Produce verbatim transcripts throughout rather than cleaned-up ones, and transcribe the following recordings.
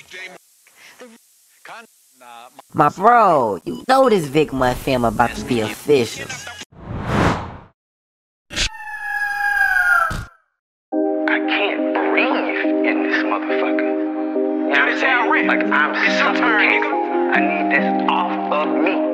My bro, you know this Vic Mud film about to be official. I can't breathe in this motherfucker. You know what I'm saying? Like, I'm suffocating. I need this off of me.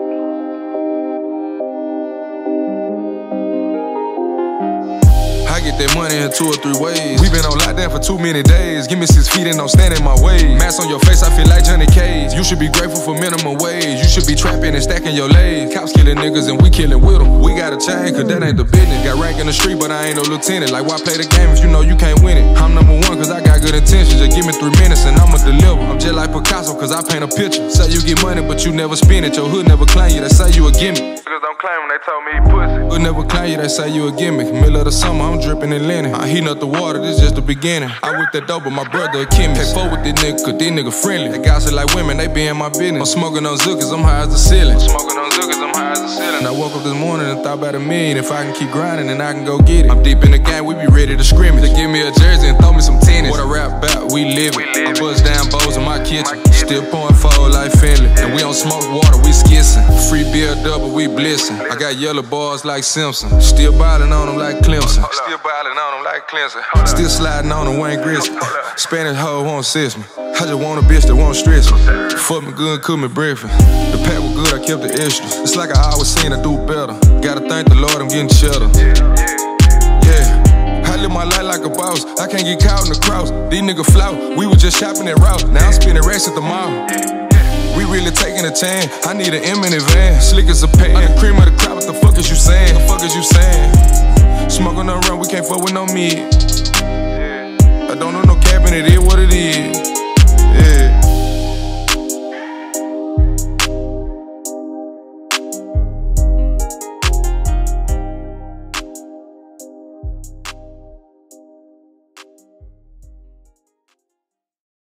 I get that money in two or three ways. We been on lockdown for too many days. Give me six feet and don't stand in my way. Mask on your face, I feel like Johnny Cage. You should be grateful for minimum wage. You should be trapping and stacking your legs. Cops killing niggas and we killing with them. We got a chain, cause that ain't the business. Got rank in the street, but I ain't no lieutenant. Like, why play the game if you know you can't win it? I'm number one, cause I got good intentions. Just give me three minutes and I'ma deliver. I'm just like Picasso, cause I paint a picture. Say you get money, but you never spend it. Your hood never claim you, they say you a gimmick. Niggas don't claim when they told me he pussy. Hood never claim you, they say you a gimmick. Middle of the summer, I'm dripping in linen. I heat up the water, this just the beginning. I whip that dope, but my brother a chemist. Can't fuck with this nigga, cause these nigga friendly. They gossip like women, they be in my business. I'm smoking on Zookers, I'm high as the ceiling. I'm smoking on Zookers, I'm high as the ceiling. I woke up this morning and thought about a million. If I can keep grinding, then I can go get it. I'm deep in the game, we be ready to scrimmage. They give me a jersey and throw me some tennis. What I rap about, we live it. I buzz down bowls in my kitchen. Still pouring fold like Finley. And we don't smoke water, we skissing. Free beer double, we blissing. I got yellow bars like Simpson. Still ballin' on them like Clemson. Still ballin' on them like Clemson. Still sliding on them Wayne Gretzky. Spanish hoe won't assist me. I just want a bitch that won't stress me. Fuck me good, cook me breakfast. The pack was good, I kept the extras. It's like I always seen I do better. Gotta thank the Lord, I'm getting cheddar. Yeah, I live my life like a boss. I can't get caught in the cross. These niggas flout, we was just shopping at Rouse. Now I'm spending racks at the mall. We really taking a chance. I need an M in van, slick as a pan. I'm the cream of the crop, what the fuck is you saying? The fuck is you saying? Smoking on run, we can't fuck with no meat. I don't know no cabinet, it is what it is.